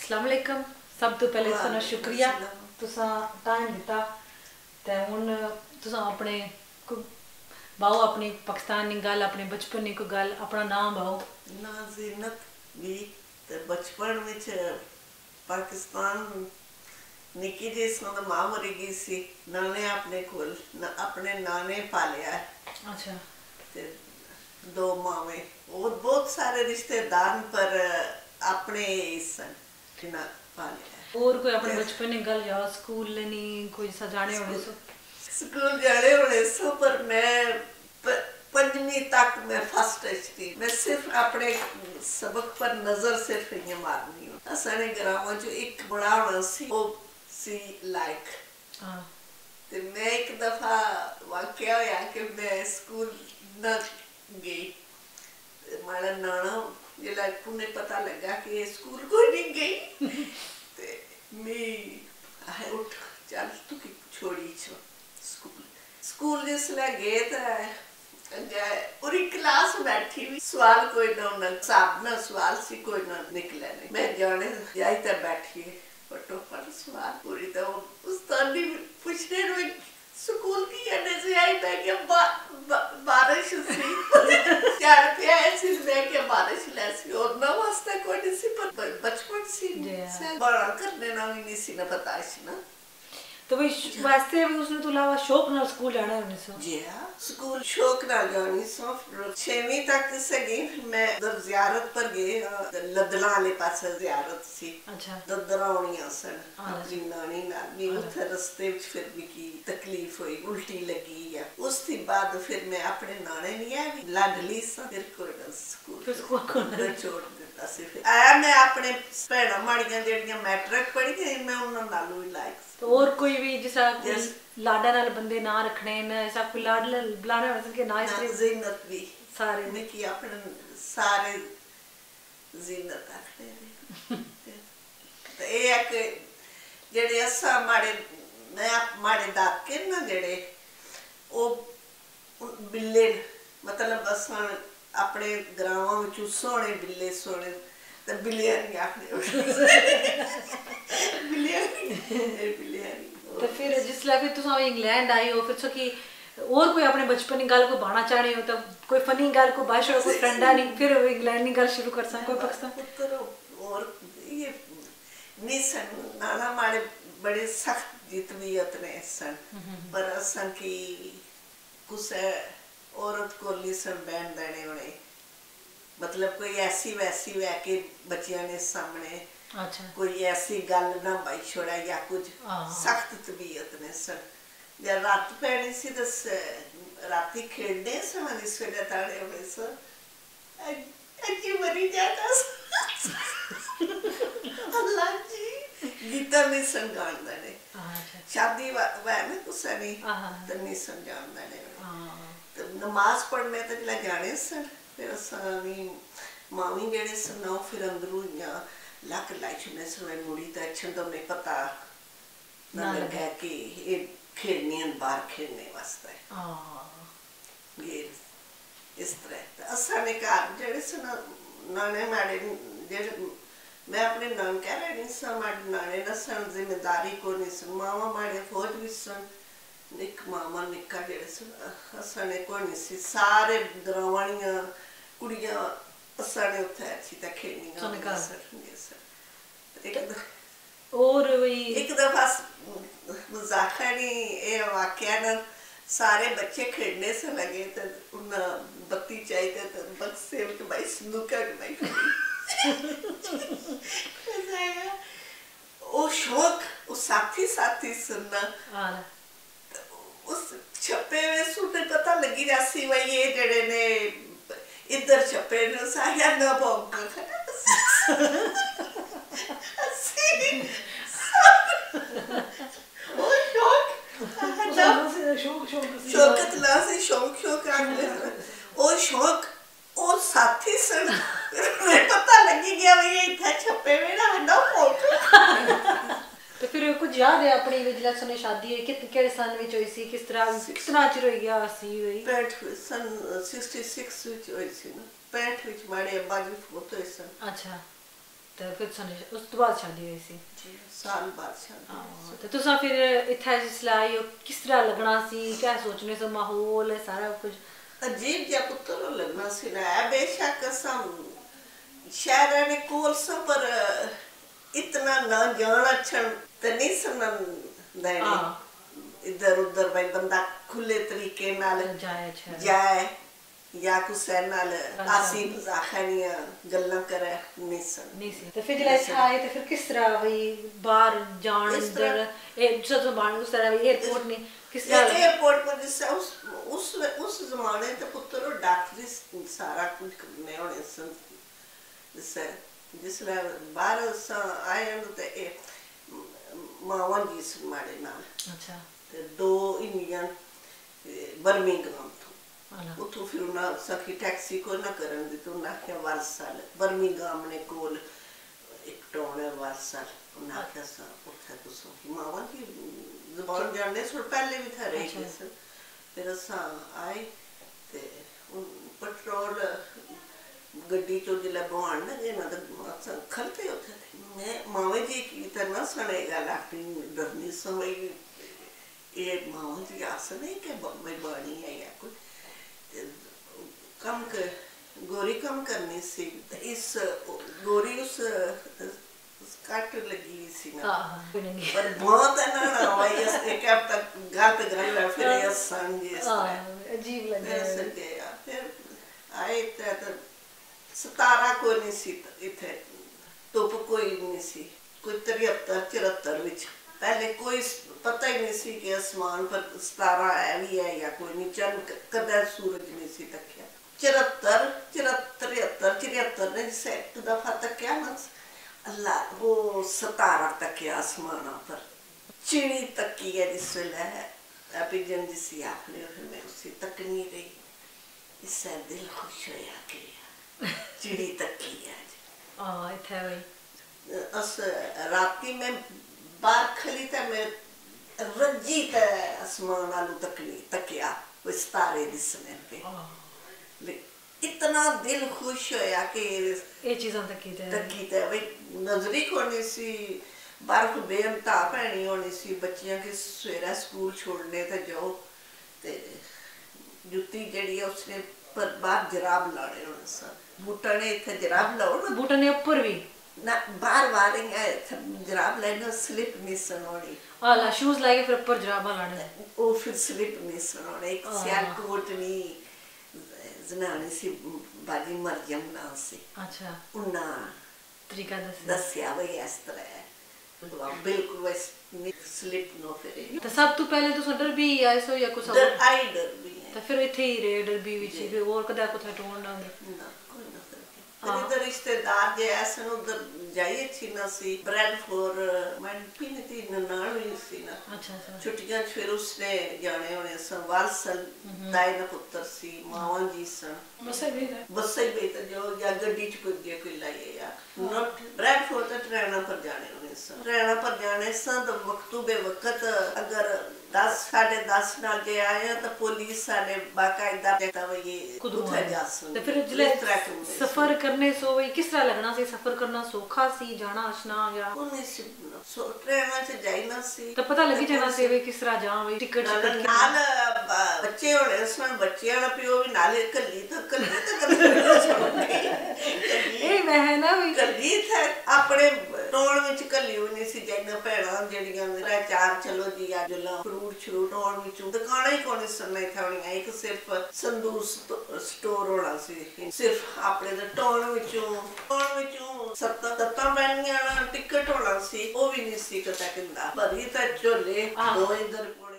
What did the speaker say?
अस्सलाम वालेकुम। सब तो पहले तुहाडा शुक्रिया तुसां टाइम दिता ते हुण तुसां अपने बाओ अपनी पाकिस्तान दी गल अपने बचपन दी कोई गल अपना नाम बाओ ना जीनत भी ते बचपन विच पाकिस्तान निक्की जी सां मां मरी गई सी नाने अपने कोल अपने नाने पालिया अच्छा ते दो मावे और बहुत सारे रिश्तेदार पर अपने सन जिन्ना पालिया और कोई अपने बचपन दी गल याद स्कूल नहीं कोई सजाने होने सो स्कूल जाने होने सो पर मैं पंजवीं तक मैं फर्स्ट थी मैं सिर्फ अपने सबक पर नजर सिर्फ इयां मारनी हूं असाने ग्रामां च एक बड़ा होना सी वो सी लाइक ते मैं एक दफा वाकया होया कि मैं स्कूल न गई माड़ा नाना जिला उन्हें पता लगा कि स्कूल कोई नहीं गई ते मैं उठ चल तू की छोड़ी छो स्कूल जिसले गए तो पूरी क्लास बैठी हुई सवाल कोई ना उन्हें साहब ना सवाल सी कोई ना निकले नहीं मैं जाने जाई तो बैठी फटोफट सवाल पूरी तो उस्ताद ने पूछने में स्कूल की आने से आई मैं क्या बारिश सी चार पे ऐसी मैं क्या बारिश लैसी और ना वास्ते कोई नहीं सी पर बचपन सी बड़ा करने ना भी नहीं सी ना पता सी ना तो भाई वास्ते भी उसने तो अलावा शौक नाल स्कूल जाना होने सो जी हां स्कूल शौक नाल जानी सो 6वीं तक से गई फिर मैं उधर जियारत पर गई लदला वाले पास जियारत सी अच्छा ददरावणियां सन अपनी नानी नाल भी उधर रास्ते विच फिर भी की तकलीफ हुई उल्टी लगी या उसके बाद फिर मैं अपने नाने नहीं आई लाडली सा फिर कोई स्कूल को छोड़ दिता सी फिर आया मैं अपने भैणा माड़ियां जेड़ियां मैट्रिक पढ़ी गई मैं उन्हां नालों ही लायक तो और कोई भी जिसा कोई लाडा नाल बंदे ना रखने न ऐसा कोई लाड बुलाने वाले के ना इस जीनत भी सारे ने की अपने सारे जीनत आखने ते ए है कि जेड़े असा माड़े मैं माड़े दाके ना जेड़े ओ बिल्ले मतलब असा अपने ग्रामां विच सोने बिल्ले सोने ते बिल्लियां नहीं आखने बिल्लियां तो फिर जिसले फिर तुम इंग्लैंड आई हो फिर कि और कोई अपने बचपन की गल को बाना चाहने हो तो कोई फनी गल को बाहर छोड़ो कोई फ्रेंड नहीं फिर इंग्लैंड की गल शुरू कर सकते कोई पाकिस्तान और ये नहीं सन नाना मारे बड़े सख्त जित भी उतने सन पर असन की कुछ औरत को लिसन बैन देने होने मतलब कोई ऐसी वैसी वह के बच्चियां ने सामने अच्छा कोई ऐसी गल ना भाई छोड़ा या कुछ सख्त तबीयत ने सर जब रात पैनी सी तो राती खेलने सन इस वेले ताड़े होने सर अजी मरी जाता अल्लाह जी गीता में संगान देने शादी वह ना कुछ नहीं तो नहीं संगान देने तो नमाज पढ़ने तक ले जाने सर फिर असानी मामी जेड़े सनाओ फिर अंदरों या लक लाई छुने सवे मुड़ी तो अच्छा तो नहीं पता ना लगा कि ये खेलनी है बाहर खेलने वास्ते ये इस तरह तो असाने घर जेड़े सना नाने माड़े जेड़े मैं अपने नान कह रही नहीं सा माड़े नाने ना सन जिम्मेदारी को नहीं सन मामा माड़े फौज भी सन निक मामा निक्का जेड़े सन असाने को नहीं सी सारे ग्रावाणियां कुड़ियां असाने उथे अच्छी तक खेलनियां और वही एक दफा मजाक नहीं ये वाकया ना सारे बच्चे खेलने से लगे तो उन बत्ती चाहिए तो बक्से में भाई स्नूकर भाई वो शौक वो साथी साथी सुनना उस छप्पे में सुनने पता लगी जासी भाई ये जड़े ने इधर छप्पे ने साया ना भौंका वो शौकत ला से शौक आने वो शौक और साथी सन मैं पता लगी गया भाई ये इधर छप्पे में ना भौंका तो फिर कुछ याद है अपनी जिला सने शादी है कितने सन में हुई सी किस तरह कितना चिर हो गया सी हुई 65 सन 66 ਵਿੱਚ ਹੋਈ ਸੀ ਨਾ 65 ਵਿੱਚ ਮਾੜੇ ਅੱਬਾ ਜੀ ਫੋਟੋ सन अच्छा ਤੇ ਫਿਰ ਉਸ ਤੋਂ ਬਾਅਦ ਸ਼ਾਦੀ ਹੋਈ ਸੀ ਜੀ ਸਾਲ ਬਾਅਦ ਸ਼ਾਦੀ ਹਾਂ ਤੇ ਤੁਸੀਂ ਫਿਰ ਇੱਥੇ ਜਿਸ ਲਈ ਕਿਸ ਤਰ੍ਹਾਂ ਲੱਗਣਾ ਸੀ ਕਿਆ ਸੋਚਣੇ ਸੀ ਮਾਹੌਲ ਸਾਰਾ ਕੁਝ ਅਜੀਬ ਜਿਹਾ ਪੁੱਤਰ ਲੱਗਣਾ ਸੀ ਨਾ ਬੇਸ਼ੱਕ ਸਮ ਸ਼ਹਿਰਾਂ ਨੇ ਕੋਲ ਸ ਪਰ ਇਤਨਾ ਨਾ ਜਾਣ ਅੱਛਣ ਤੇ ਨਹੀਂ ਸੁਣਨ ਦੇਣੀ ਇੱਧਰ ਉੱਧਰ ਬਈ ਬੰਦਾ ਖੁੱਲੇ ਤਰੀਕੇ ਨਾਲ ਜਾਏ ਜਾਂ ਕਿਸੇ ਨਾਲ ਹਾਸੀ ਮਜ਼ਾਕੀਆਂ ਗੱਲਾਂ ਕਰੇ ਨਹੀਂ ਸੀ ਤੇ ਫਿਰ ਜਿਹੜਾ ਇੱਥੇ ਆਏ ਤੇ ਫਿਰ ਕਿਸ ਤਰ੍ਹਾਂ ਵੀ ਬਾਹਰ ਜਾਣ ਅੰਦਰ ਇਹ ਜਦੋਂ ਬਾਹਰ ਉਸ ਤਰ੍ਹਾਂ ਵੀ 에어ਪੋਰਟ ਨਹੀਂ किस एयरपोर्ट पर जिससे उस जमाने ते पुत्र डॉक्टरी सारा कुछ करने होने सन जिससे जिसले बाहर सा आए ते मावा जी सन मारे नाल अच्छा ते दो इंडियन बर्मिंघम तो उतो फिर उन्हें सखी टैक्सी को ना करन दी तो उन्हें आख्या वालसाल बर्मिंघम ने कोल एक टाउन है वालसाल उन्हें आख्या सा उठा तो सो मावा की ਜ਼ਬਾਨ ਜਾਣਦੇ ਸੁਣ ਪਹਿਲੇ ਵੀ ਥਾ ਰਹੀ ਸੀ ਫਿਰ ਅਸਾਂ ਆਏ ਤੇ ਪੈਟਰੋਲ ਗੱਡੀ ਚੋਂ ਜਿਲਾ ਬਵਾਨ ਨਾ ਨਾ ਤਾਂ ਖਲਤੇ ਉੱਥੇ ਮੈਂ ਮਾਵੇ ਜੀ ਕੀ ਤਾਂ ਨਾ ਸੁਣੇਗਾ ਲਾਟੀ ਡਰਨੀ ਸਮਝ ਇਹ ਮਾਵੇ ਜੀ ਆਸ ਨਹੀਂ ਕਿ ਬੰਬਈ ਬਾਣੀ ਹੈ ਜਾਂ ਕੋਈ ਕੰਮ ਕਰ ਗੋਰੀ ਕੰਮ ਕਰਨੀ ਸੀ ਤੇ ਇਸ ਗੋਰੀ ਉਸ ਕੱਟ ਲੱਗੀ ਸੀ ਨਾ ਪਰ ਬਹੁਤ ਨਾ ਹੋਈ ਇਸ ਇੱਕ ਹਫ ਤੱਕ ਗਾਤ ਗਾਇਆ ਫਿਰ ਇਹ ਸੰਗ ਇਸ ਅਜੀਬ ਲੱਗਿਆ ਸੰਗਿਆ ਫਿਰ ਆਏ ਤਾਂ 17 ਕੋਈ ਨਹੀਂ ਸੀ ਇੱਥੇ ਧੁੱਪ ਕੋਈ ਨਹੀਂ ਸੀ ਕੋਈ 73 74 ਵਿੱਚ ਪਹਿਲੇ ਕੋਈ ਪਤਾ ਹੀ ਨਹੀਂ ਸੀ ਕਿ ਅਸਮਾਨ ਪਰ 17 ਹੈ ਵੀ ਹੈ ਜਾਂ ਕੋਈ ਨਹੀਂ ਚੰਦ ਕਦੇ ਸੂਰਜ ਨਹੀਂ ਸੀ ਤੱਕਿਆ 74 74 73 ने सेट दफा तक क्या मत अल्लाह वो 17 तक के आसमान पर चिड़ी तकी है जिस है अभी जन जिसी आपने फिर मैं उसी तक नहीं रही इससे दिल खुश होया कि चिड़ी तकी है इतना भाई अस राती में बाहर खली था मैं रजी था आसमान आलू तकनी तकिया वो सितारे दिसने पे इतना दिल खुश होया कि ये चीज़ां तकी ते भाई नजरी कोनी सी बर्फ बेअंता पैनी होनी सी बच्चियां के सवेरे स्कूल छोड़ने ते जाओ ते जुत्ती जड़ी है उसने पर बाहर जराब लाने होने सा बूटा ने इथे जराब लाओ ना बूटा ने ऊपर भी ना बाहर वारेंगे जराब लेना स्लिप नहीं सनोड़ी आला शूज लाके फिर ऊपर जराब लाने वो फिर स्लिप नहीं सनोड़ी एक सियाल कोट नहीं जनानी सी बाजी मरियम ना सी अच्छा उन्ना तरीका दसिया भाई इस तरह बिल्कुल वैस स्लिप नो फिर तो सब तो पहले तो डर भी आए सो या कुछ डर आई डर भी है तो फिर इथे ही रे डर भी विच फिर और कदा कुछ टोन ना कोई ना इधर रिश्तेदार जे ऐसे उधर जाइए थी ना सी ब्रेड फॉर मैं पीने थी ननान हुई सी ना अच्छा अच्छा छुट्टियां फिर उसने जाने होने संवाल सल दाई ना पुत्र सी मावा जी सन बसे भी तो जो या गड्डी च कुछ दिया कोई लाइए या नॉट ब्रेड फॉर तो ट्रेना पर जाने होने सन ट्रेना पर जाने सन तो वक्तों बे वक्त अगर 10 साढ़े 10 ना जे आए तो पुलिस साने बाकायदा देखता वो ये उठा जा सन तो फिर जिले सफर करने सो वही किस तरह लगना सी सफर करना सौखा सी जाना आशना या उन्हें सी ट्रेना से जाई ना सी तो पता लगी जाना सी वे किस तरह जाओ वही टिकट नाल बच्चे होने उसमें बच्चे वाला पियो भी नाले कल्ली तो कल्ली ए वह ना भी कल्ली था अपने टोन विच कल्ली हुई नहीं सी जैना भैणा जेड़ियां मेरा चार चलो जी आज ला फ्रूट छरूट टोन विचों दुकाना ही कोने सन्ने थावणियां एक सिर्फ संदूर स्टोर होना सी सिर्फ अपने दे टोन विचों सत्ता पैनियां टिकट होना सी वो भी नहीं सी कदा किंदा भरी ता झोले दो इधर